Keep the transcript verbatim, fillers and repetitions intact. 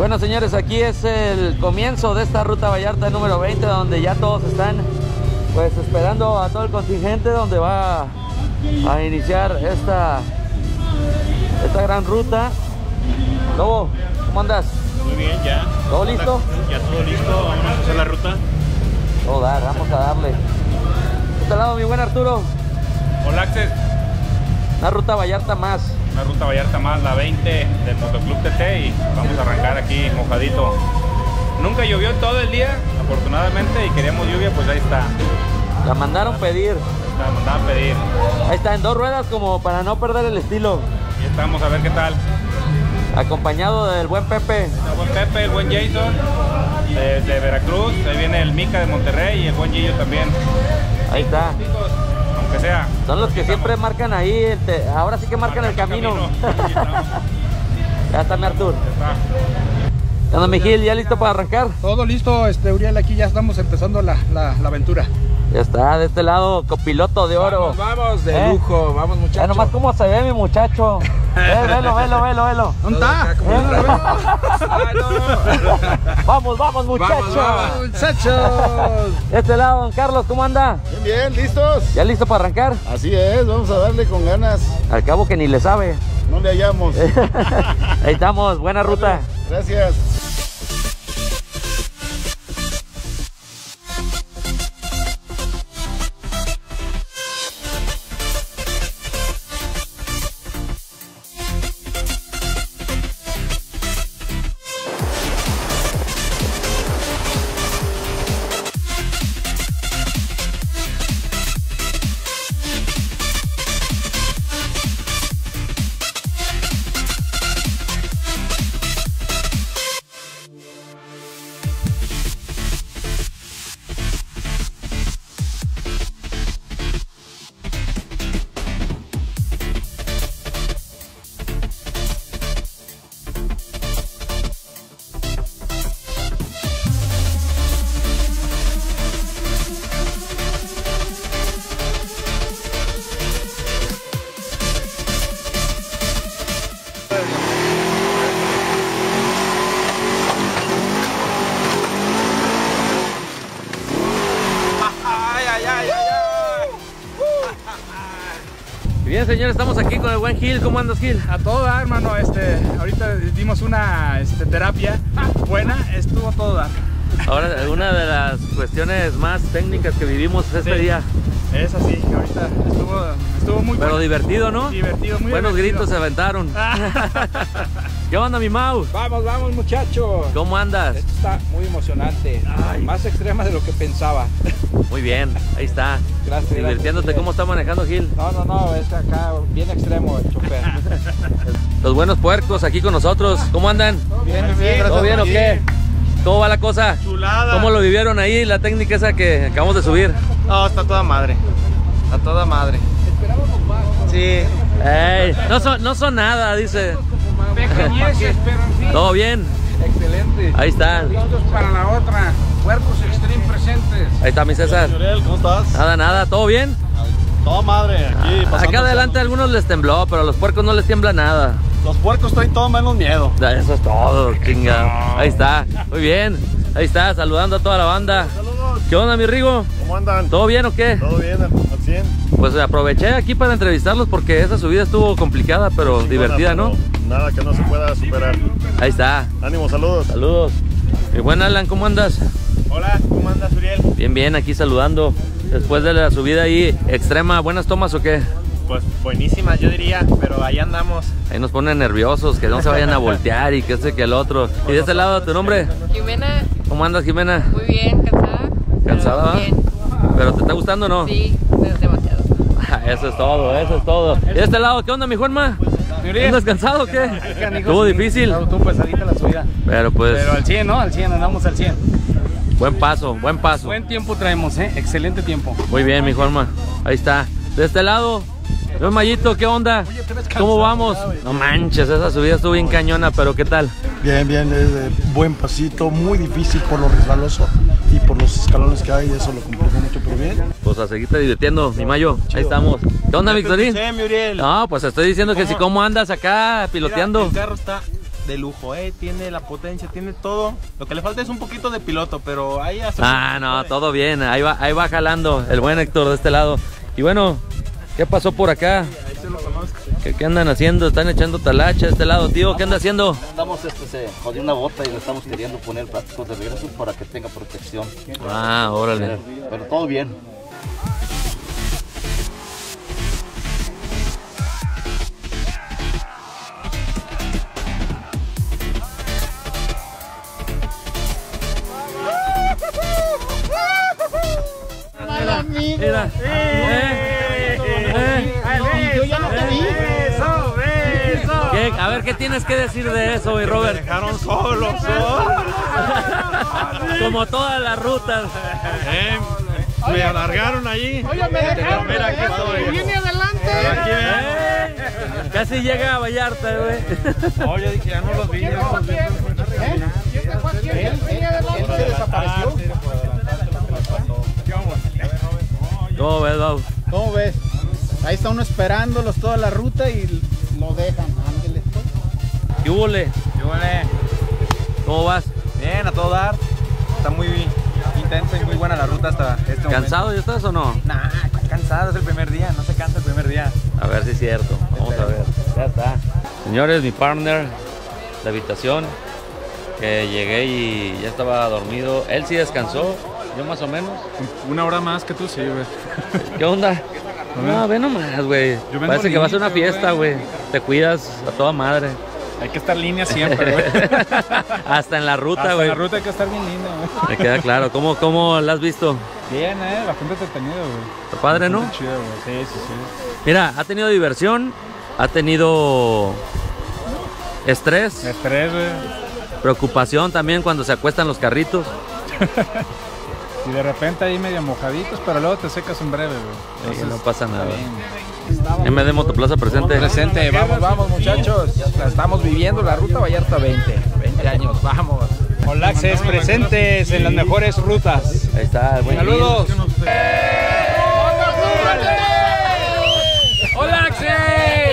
Bueno, señores, aquí es el comienzo de esta Ruta Vallarta número veinte, donde ya todos están pues esperando a todo el contingente, donde va a iniciar esta, esta gran ruta. Lobo, ¿cómo andas? Muy bien, ya. ¿Todo listo? Ya todo listo, vamos a hacer la ruta. Todo dar, vamos a darle. De este lado, mi buen Arturo. Hola, Axel. Una Ruta Vallarta más. Una Ruta Vallarta más, la veinte del Motoclub T T, y vamos a arrancar aquí mojadito. Nunca llovió todo el día, afortunadamente, y queríamos lluvia, pues ahí está. La mandaron pedir. La mandaron pedir. Ahí está, en dos ruedas, como para no perder el estilo. Y estamos a ver qué tal. Acompañado del buen Pepe. El buen Pepe, el buen Jason de, de Veracruz. Ahí viene el Mica de Monterrey y el buen Gillo también. Ahí está. Aunque sea. Son los que siempre marcan ahí. Te, ahora sí que marcan el camino. Ya está mi Artur. Ya está. ¿Qué onda, mi Gil? ¿Ya listo para arrancar? Todo listo, este, Uriel, aquí ya estamos empezando la, la, la aventura. Ya está, de este lado, copiloto de oro. Vamos, vamos, de ¿Eh? lujo, vamos muchachos. Ya nomás cómo se ve mi muchacho. Eh, velo, velo, velo, velo. ¿Dónde está? Vamos, vamos, muchachos. Vamos, vamos, muchachos. De este lado, don Carlos, ¿cómo anda? Bien, bien, ¿listos? ¿Ya listo para arrancar? Así es, vamos a darle con ganas. Al cabo que ni le sabe. No le hallamos. Ahí estamos, buena ruta. Gracias. Bien, señores, estamos aquí con el buen Gil. ¿Cómo andas, Gil? A todo dar, hermano, este, ahorita dimos una este, terapia buena, estuvo todo dar. Ahora, una de las cuestiones más técnicas que vivimos este Sí. día. Es así, ahorita estuvo, estuvo muy Pero bueno. divertido, ¿no? Divertido, muy Buenos divertido. gritos se aventaron. ¿Qué onda, mi Mau? Vamos, vamos muchachos. ¿Cómo andas? Esto está muy emocionante. Ay. Más extrema de lo que pensaba. Muy bien, ahí está. Gracias. Divirtiéndote. gracias. ¿Cómo está manejando, Gil? No, no, no, es acá bien extremo el chofer. Los buenos puercos aquí con nosotros. ¿Cómo andan? Bien, bien, ¿Todo bien o qué? ¿Cómo va la cosa? Chulada. ¿Cómo lo vivieron ahí, la técnica esa que acabamos de subir? No, está toda madre. A toda madre. Sí. Ey, no son, no son nada, dice. Pequeñeces, pero en fin. ¿Todo bien? Excelente. Ahí están. Listos para la otra. Cuerpos Extreme presentes. Ahí está mi César. Uriel, ¿cómo estás? Nada, nada, ¿todo bien? Toda madre, aquí pasando. Acá adelante a algunos les tembló, pero a los puercos no les tiembla nada. Los puercos traen todo menos miedo. Eso es todo, chinga. Ahí está, muy bien. Ahí está, saludando a toda la banda. Saludos. ¿Qué onda, mi Rigo? ¿Cómo andan? ¿Todo bien o qué? Todo bien, al cien. Pues aproveché aquí para entrevistarlos porque esa subida estuvo complicada, pero Chingona, divertida, ¿no? pero Nada que no se pueda superar. Ahí está. Ánimo, saludos. Saludos. Mi buen Alan, ¿cómo andas? Hola, ¿cómo andas, Uriel? Bien, bien, aquí saludando. Después de la subida ahí extrema, ¿buenas tomas o qué? Pues buenísimas, yo diría, pero ahí andamos. Ahí nos ponen nerviosos, que no se vayan a voltear y que este que el otro. ¿Y de este lado tu nombre? Jimena, ¿Cómo andas, Jimena? muy bien, cansada. ¿Cansada? va? Bien, ¿Pero te está gustando o no? sí, demasiado. Eso es todo, eso es todo. ¿Y de este lado qué onda, mi Juanma? ¿Andas cansado o qué? Estuvo difícil. Estuvo pesadita la subida. Pero pues, Pero al cien, ¿no? Al cien, andamos al cien. buen paso, buen paso. Buen tiempo traemos, ¿eh? Excelente tiempo. Muy bien, mi Juanma. Ahí está. De este lado, yo, Mayito, ¿qué onda? ¿Cómo vamos? No manches, esa subida estuvo bien cañona, pero ¿qué tal? Bien, bien, es de buen pasito, muy difícil por lo resbaloso y por los escalones que hay, eso lo complicó mucho, pero bien. Pues a seguirte divirtiendo, mi Mayo. Ahí estamos. ¿Qué onda, Victorín? Sí, mi Uriel. No, pues estoy diciendo que si cómo andas acá piloteando. El carro está de lujo, ¿eh? Tiene la potencia, tiene todo. Lo que le falta es un poquito de piloto, pero ahí hace... Ah, no, todo bien. Ahí va, ahí va jalando el buen Héctor de este lado. Y bueno, ¿qué pasó por acá? Ahí se lo conozco. ¿Qué, qué andan haciendo? ¿Están echando talacha a este lado, tío? ¿Qué anda haciendo? Andamos, este, se jodió una bota y le estamos queriendo poner plásticos de regreso para que tenga protección. Ah, órale. Pero, pero todo bien. Mira. Eh, eh, Yo ya no te vi. Eso, eso. ¿Qué? A ver, ¿qué tienes que decir de eso, mi Robert? Me dejaron solo, solo. Como todas las rutas. Eh, me alargaron allí. Oye, me dejaron. Mira, aquí estoy. Viene adelante. Aquí ven. Eh, casi llega a Vallarta, güey. No, yo dije, ya no los vi. Ya no los vi. Él se desapareció. ¿Cómo ves, Bau? ¿Cómo ves? Ahí está uno esperándolos toda la ruta y lo dejan. Ándele. ¿Qué hubole? Yo, eh, ¿Cómo vas? bien, a todo dar. Está muy intensa y muy buena la ruta hasta este momento. ¿Cansado ya estás o no? Nah, cansado, es el primer día, no se cansa el primer día. A ver si es cierto. Vamos a ver. Ya está. Señores, mi partner de habitación, que llegué y ya estaba dormido. Él sí descansó, yo más o menos. Una hora más que tú, sí, güey. ¿Qué onda? No, ve nomás, güey. vengo Parece que va a ser una limpio, fiesta, güey. Te cuidas a toda madre. Hay que estar línea siempre, güey. Hasta en la ruta, Hasta güey. en la ruta hay que estar bien linda, güey. Me queda claro. ¿Cómo, cómo la has visto? Bien, eh, bastante entretenido, güey. Está padre, ¿no? Bastante chido, güey. Sí, sí, sí. Mira, ha tenido diversión, ha tenido estrés, Estrés, güey. preocupación también cuando se acuestan los carritos. Y de repente ahí medio mojaditos, pero luego te secas en breve, güey. Sí, Entonces, no pasa nada. está bien. M D Motoplaza presente. Presente, vamos, vamos muchachos. La estamos viviendo la ruta Vallarta veinte. veinte años, vamos. Olaxes presentes en las mejores rutas. Ahí está, el buen Saludos. Gil. ¡Hola, Axel!